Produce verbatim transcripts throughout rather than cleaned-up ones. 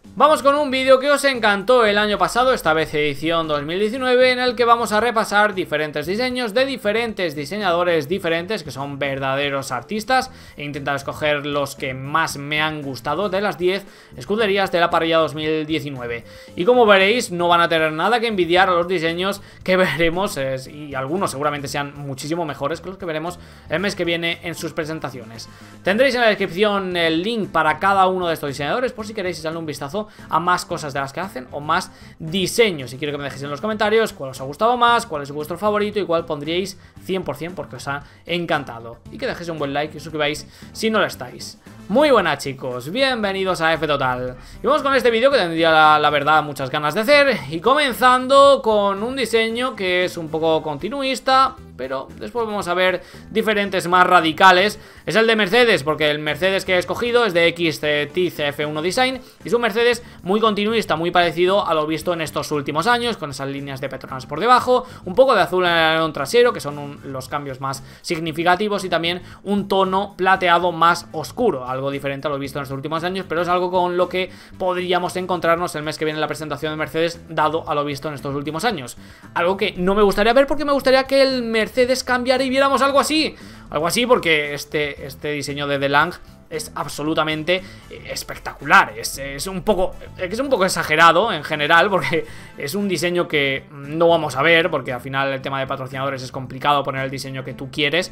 Vamos con un vídeo que os encantó el año pasado, esta vez edición dos mil diecinueve, en el que vamos a repasar diferentes diseños de diferentes diseñadores diferentes que son verdaderos artistas e intentar escoger los que más me han gustado de las diez escuderías de la parrilla dos mil diecinueve. Y como veréis, no van a tener nada que envidiar a los diseños que veremos, eh, y algunos seguramente sean muchísimo mejores que los que veremos el mes que viene en sus presentaciones. Tendréis en la descripción el link para cada uno de estos diseñadores por si queréis echarle un vistazo a más cosas de las que hacen o más diseños. Y quiero que me dejéis en los comentarios cuál os ha gustado más, cuál es vuestro favorito y cuál pondríais cien por cien porque os ha encantado. Y que dejéis un buen like y os suscribáis si no lo estáis. Muy buenas, chicos, bienvenidos a F Total. Y vamos con este vídeo que tendría la, la verdad muchas ganas de hacer. Y comenzando con un diseño que es un poco continuista, pero después vamos a ver diferentes más radicales. Es el de Mercedes, porque el Mercedes que he escogido es de X T C F uno Design. Y es un Mercedes muy continuista, muy parecido a lo visto en estos últimos años, con esas líneas de Petronas por debajo, un poco de azul en el alerón trasero, que son un, los cambios más significativos, y también un tono plateado más oscuro, algo diferente a lo visto en estos últimos años, pero es algo con lo que podríamos encontrarnos el mes que viene en la presentación de Mercedes, dado a lo visto en estos últimos años. Algo que no me gustaría ver, porque me gustaría que el Mercedes cambiara y viéramos algo así. Algo así porque este, este diseño de DeLange es absolutamente espectacular. Es, es un poco es un poco exagerado en general, porque es un diseño que no vamos a ver, porque al final el tema de patrocinadores es complicado poner el diseño que tú quieres.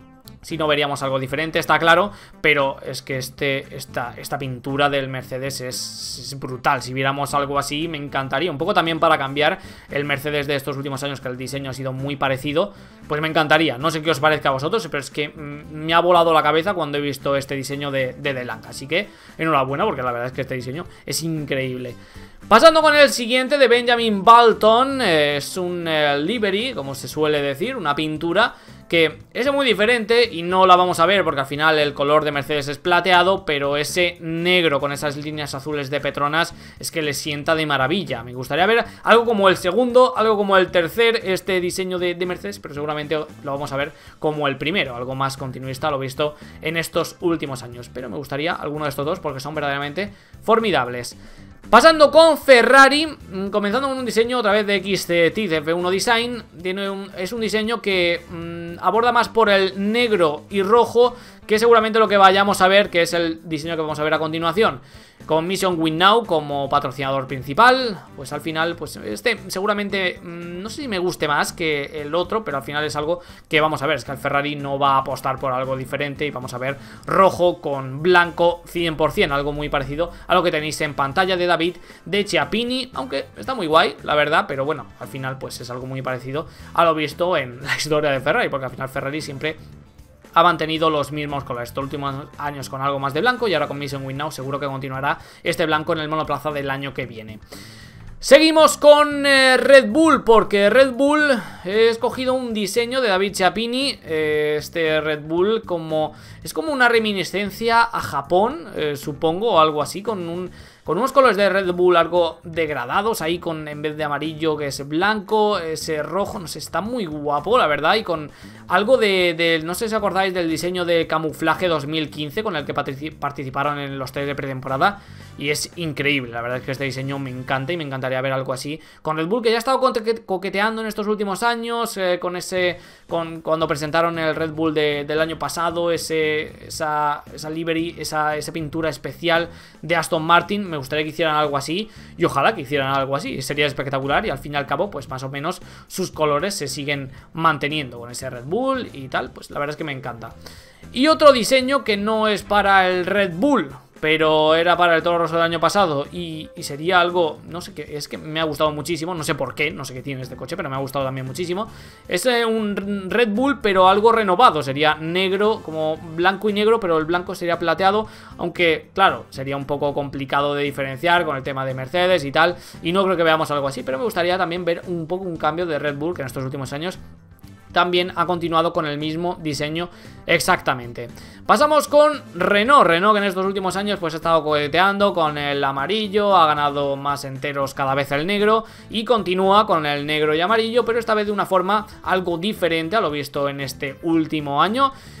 Si no, veríamos algo diferente, está claro, pero es que este, esta, esta pintura del Mercedes es, es brutal. Si viéramos algo así, me encantaría. Un poco también para cambiar el Mercedes de estos últimos años, que el diseño ha sido muy parecido, pues me encantaría. No sé qué os parezca a vosotros, pero es que me ha volado la cabeza cuando he visto este diseño de, de DeLange. Así que enhorabuena, porque la verdad es que este diseño es increíble. Pasando con el siguiente, de Benjamin Balton, eh, es un eh, livery, como se suele decir, una pintura que es muy diferente y no la vamos a ver porque al final el color de Mercedes es plateado, pero ese negro con esas líneas azules de Petronas es que le sienta de maravilla. Me gustaría ver algo como el segundo, algo como el tercer, este diseño de, de Mercedes, pero seguramente lo vamos a ver como el primero, algo más continuista, lo visto en estos últimos años. Pero me gustaría alguno de estos dos porque son verdaderamente formidables. Pasando con Ferrari, comenzando con un diseño otra vez de X T C F uno Design. Tiene un, es un diseño que mmm, aborda más por el negro y rojo, que seguramente lo que vayamos a ver, que es el diseño que vamos a ver a continuación. Con Mission Win Now como patrocinador principal, pues al final, pues este seguramente, mmm, no sé si me guste más que el otro, pero al final es algo que vamos a ver. Es que el Ferrari no va a apostar por algo diferente y vamos a ver rojo con blanco cien por cien, algo muy parecido a lo que tenéis en pantalla de David de Chiappini, aunque está muy guay, la verdad, pero bueno, al final pues es algo muy parecido a lo visto en la historia de Ferrari, porque al final Ferrari siempre ha mantenido los mismos colores. Estos últimos años con algo más de blanco y ahora con Mission Win Now seguro que continuará este blanco en el monoplaza del año que viene. Seguimos con eh, Red Bull, porque Red Bull he escogido un diseño de David Chiappini. eh, Este Red Bull como es como una reminiscencia a Japón, eh, supongo, o algo así, con un... con unos colores de Red Bull algo degradados, ahí con, en vez de amarillo, que es blanco, ese rojo, no sé, está muy guapo, la verdad. Y con algo de, de no sé si acordáis del diseño de camuflaje dos mil quince, con el que participaron en los test de pretemporada. Y es increíble, la verdad es que este diseño me encanta y me encantaría ver algo así con Red Bull, que ya ha estado coqueteando en estos últimos años, eh, con ese, con cuando presentaron el Red Bull de, del año pasado, ese, esa, esa livery, esa, esa pintura especial de Aston Martin. Me gustaría que hicieran algo así y ojalá que hicieran algo así, sería espectacular. Y al fin y al cabo, pues más o menos sus colores se siguen manteniendo con ese Red Bull y tal, pues la verdad es que me encanta. Y otro diseño que no es para el Red Bull, pero era para el Toro Rosso del año pasado y, y sería algo, no sé qué, es que me ha gustado muchísimo, no sé por qué, no sé qué tiene este coche, pero me ha gustado también muchísimo. Es eh, un Red Bull, pero algo renovado, sería negro, como blanco y negro, pero el blanco sería plateado, aunque, claro, sería un poco complicado de diferenciar con el tema de Mercedes y tal, y no creo que veamos algo así, pero me gustaría también ver un poco un cambio de Red Bull, que en estos últimos años también ha continuado con el mismo diseño exactamente. Pasamos con Renault, Renault que en estos últimos años pues ha estado coqueteando con el amarillo, ha ganado más enteros cada vez el negro y continúa con el negro y amarillo, pero esta vez de una forma algo diferente a lo visto en este último año.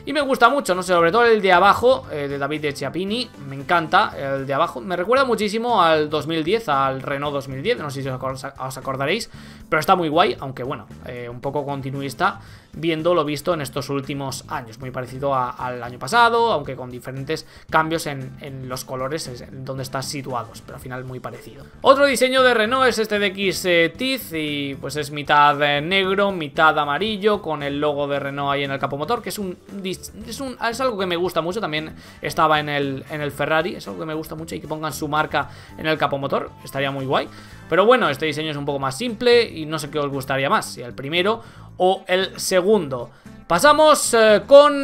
y me gusta mucho, no sé, sobre todo el de abajo, eh, de David Chiappini, me encanta el de abajo, me recuerda muchísimo al dos mil diez, al Renault dos mil diez, no sé si os acordaréis, pero está muy guay, aunque bueno, eh, un poco continuista viendo lo visto en estos últimos años, muy parecido a, al año pasado, aunque con diferentes cambios en, en los colores en donde están situados, pero al final muy parecido. Otro diseño de Renault es este de X-Teeth y pues es mitad eh, negro, mitad amarillo, con el logo de Renault ahí en el capomotor, que es un, es un es algo que me gusta mucho, también estaba en el, en el Ferrari, es algo que me gusta mucho, y que pongan su marca en el capomotor, estaría muy guay. Pero bueno, este diseño es un poco más simple y no sé qué os gustaría más, si el primero o el segundo. Pasamos eh, con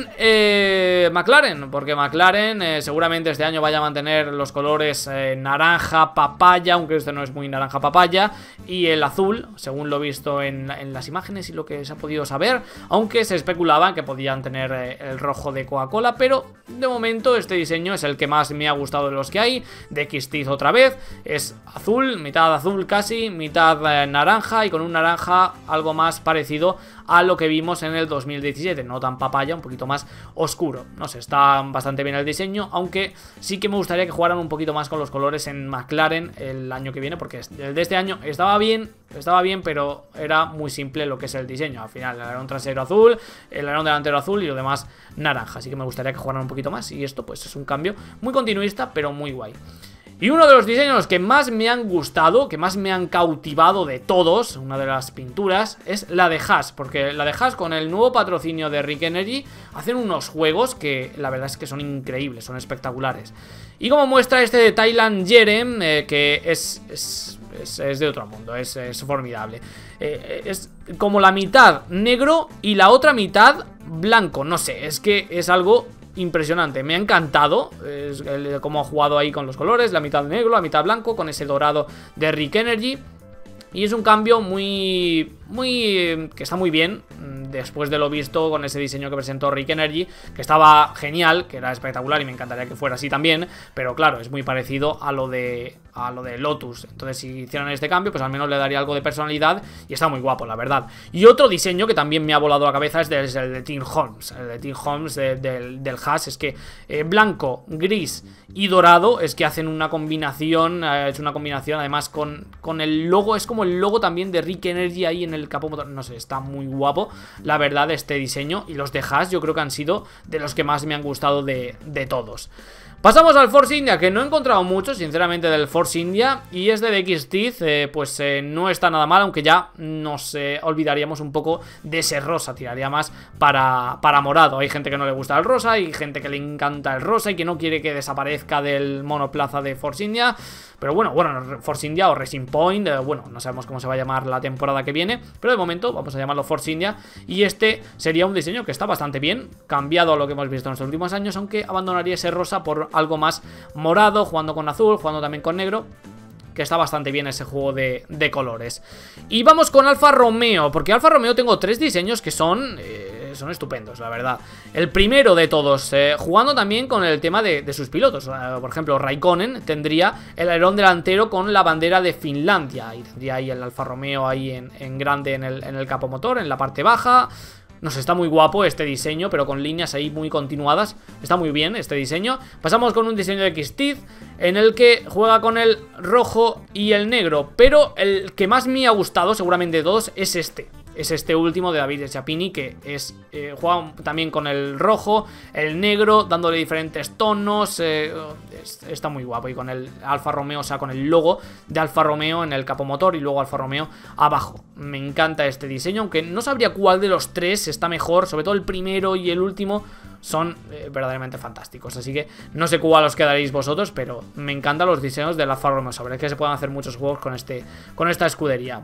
eh, McLaren, porque McLaren eh, seguramente este año vaya a mantener los colores eh, naranja papaya, aunque este no es muy naranja papaya, y el azul, según lo visto en, en las imágenes y lo que se ha podido saber, aunque se especulaba que podían tener eh, el rojo de Coca-Cola, pero de momento este diseño es el que más me ha gustado de los que hay. De X-Teeth otra vez, es azul, mitad azul casi, mitad eh, naranja, y con un naranja algo más parecido a lo que vimos en el dos mil diecisiete, no tan papaya, un poquito más oscuro. No sé, está bastante bien el diseño, aunque sí que me gustaría que jugaran un poquito más con los colores en McLaren el año que viene, porque el de este año estaba bien, estaba bien, pero era muy simple lo que es el diseño. Al final, el alerón trasero azul, el alerón delantero azul y lo demás naranja, así que me gustaría que jugaran un poquito más, y esto pues es un cambio muy continuista, pero muy guay. Y uno de los diseños que más me han gustado, que más me han cautivado de todos, una de las pinturas, es la de Haas, porque la de Haas, con el nuevo patrocinio de Rick Energy, hacen unos juegos que la verdad es que son increíbles, son espectaculares. Y como muestra este de Thailand Jerem, eh, que es, es, es, es de otro mundo, es, es formidable. Eh, es como la mitad negro y la otra mitad blanco, no sé, es que es algo impresionante, me ha encantado es el, cómo ha jugado ahí con los colores, la mitad negro, la mitad blanco, con ese dorado de Rick Energy. Y es un cambio muy, muy, que está muy bien, después de lo visto con ese diseño que presentó Rick Energy, que estaba genial, que era espectacular y me encantaría que fuera así también, pero claro, es muy parecido a lo de, a lo de Lotus. Entonces si hicieran este cambio, pues al menos le daría algo de personalidad y está muy guapo, la verdad. Y otro diseño que también me ha volado la cabeza es, de, es el de Tim Holmes, el de Tim Holmes de, de, del Haas. Es que eh, blanco, gris y dorado, es que hacen una combinación, eh, es una combinación además con, con el logo, es como el logo también de Rick Energy ahí en el capó motor, no sé, está muy guapo la verdad este diseño, y los de Haas yo creo que han sido de los que más me han gustado de, de todos. Pasamos al Force India, que no he encontrado mucho, sinceramente, del Force India, y es de X-Teeth, eh, pues eh, no está nada mal, aunque ya nos eh, olvidaríamos un poco de ese rosa, tiraría más para, para morado. Hay gente que no le gusta el rosa, hay gente que le encanta el rosa y que no quiere que desaparezca del monoplaza de Force India, pero bueno, bueno, Force India o Racing Point, eh, bueno, no sabemos cómo se va a llamar la temporada que viene, pero de momento vamos a llamarlo Force India, y este sería un diseño que está bastante bien, cambiado a lo que hemos visto en los últimos años, aunque abandonaría ese rosa por algo más morado, jugando con azul, jugando también con negro, que está bastante bien ese juego de, de colores. Y vamos con Alfa Romeo, porque Alfa Romeo tengo tres diseños que son... Eh, son estupendos, la verdad. El primero de todos, eh, jugando también con el tema de, de sus pilotos. Uh, por ejemplo, Raikkonen tendría el alerón delantero con la bandera de Finlandia, y tendría ahí el Alfa Romeo ahí en, en grande en el, en el capomotor, en la parte baja. No sé, está muy guapo este diseño, pero con líneas ahí muy continuadas. Está muy bien este diseño. Pasamos con un diseño de X-Teeth, en el que juega con el rojo y el negro, pero el que más me ha gustado, seguramente de todos, es este. Es este último de David Chiappini, que es eh, juega también con el rojo, el negro, dándole diferentes tonos. eh, es, Está muy guapo. Y con el Alfa Romeo, o sea, con el logo de Alfa Romeo en el capomotor y luego Alfa Romeo abajo. Me encanta este diseño, aunque no sabría cuál de los tres está mejor. Sobre todo el primero y el último son eh, verdaderamente fantásticos. Así que no sé cuál os quedaréis vosotros, pero me encantan los diseños del Alfa Romeo. Sabré que se pueden hacer muchos juegos con, este, con esta escudería.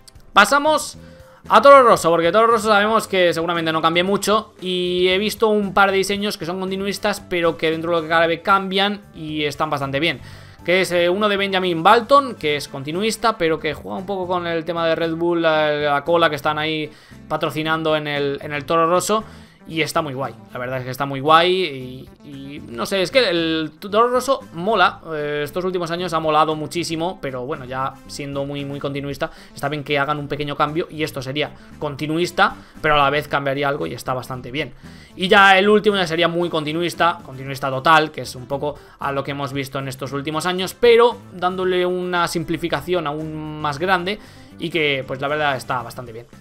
Pasamos a Toro Rosso, porque Toro Rosso sabemos que seguramente no cambie mucho, y he visto un par de diseños que son continuistas, pero que dentro de lo que cabe cambian y están bastante bien. Que es eh, uno de Benjamin Button, que es continuista, pero que juega un poco con el tema de Red Bull, la, la cola que están ahí patrocinando en el, en el Toro Rosso. y está muy guay. La verdad es que está muy guay y, y no sé, es que el Toro Rosso mola. Eh, estos últimos años ha molado muchísimo, pero bueno, ya siendo muy muy continuista, está bien que hagan un pequeño cambio y esto sería continuista, pero a la vez cambiaría algo y está bastante bien. Y ya el último ya sería muy continuista, continuista total, que es un poco a lo que hemos visto en estos últimos años, pero dándole una simplificación aún más grande y que pues la verdad está bastante bien.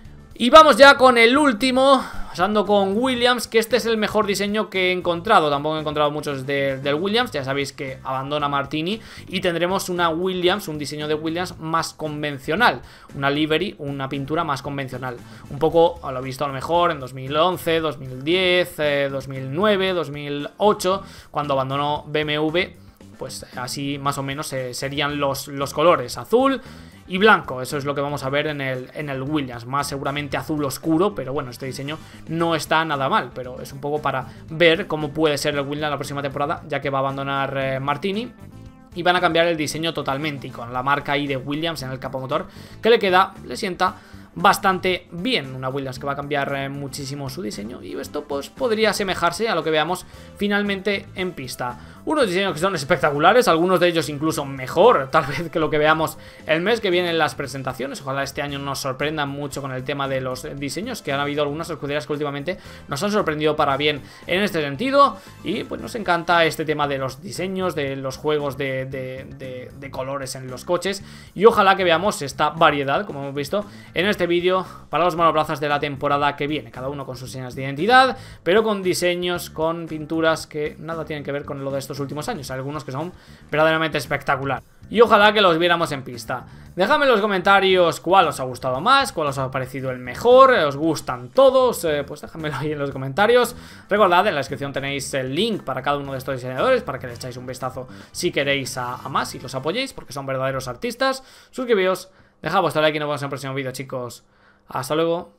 Y vamos ya con el último, pasando con Williams, que este es el mejor diseño que he encontrado. Tampoco he encontrado muchos de, del Williams, ya sabéis que abandona Martini y tendremos una Williams, un diseño de Williams más convencional, una livery, una pintura más convencional. Un poco, lo he visto a lo mejor en dos mil once, dos mil diez, eh, dos mil nueve, dos mil ocho, cuando abandonó B M W, pues así más o menos eh, serían los, los colores, azul y blanco. Eso es lo que vamos a ver en el, en el Williams, más seguramente azul oscuro, pero bueno, este diseño no está nada mal, pero es un poco para ver cómo puede ser el Williams la próxima temporada, ya que va a abandonar eh, Martini y van a cambiar el diseño totalmente, y con la marca ahí de Williams en el capomotor que le queda, le sienta bastante bien. Una Williams que va a cambiar eh, muchísimo su diseño, y esto pues podría asemejarse a lo que veamos finalmente en pista. Unos diseños que son espectaculares, algunos de ellos incluso mejor tal vez que lo que veamos el mes que viene en las presentaciones. Ojalá este año nos sorprendan mucho con el tema de los diseños, que han habido algunas escuderías que últimamente nos han sorprendido para bien en este sentido, y pues nos encanta este tema de los diseños, de los juegos de, de, de, de colores en los coches, y ojalá que veamos esta variedad, como hemos visto en este vídeo, para los monoplazas de la temporada que viene, cada uno con sus señas de identidad, pero con diseños, con pinturas que nada tienen que ver con lo de estos últimos años. Hay algunos que son verdaderamente espectacular y ojalá que los viéramos en pista. Dejadme en los comentarios cuál os ha gustado más, cuál os ha parecido el mejor, os gustan todos, eh, pues déjamelo ahí en los comentarios. Recordad, en la descripción tenéis el link para cada uno de estos diseñadores, para que le echáis un vistazo si queréis a, a más y los apoyéis, porque son verdaderos artistas. Suscribíos, dejad vuestro like y nos vemos en el próximo vídeo, chicos. Hasta luego.